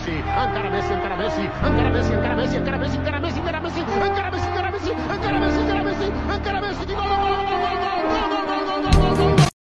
Messi, encara Messi, encara Messi, encara Messi, encara Messi, encara Messi, encara Messi, encara Messi, encara Messi, encara Messi, encara Messi, encara Messi, encara Messi, di gol!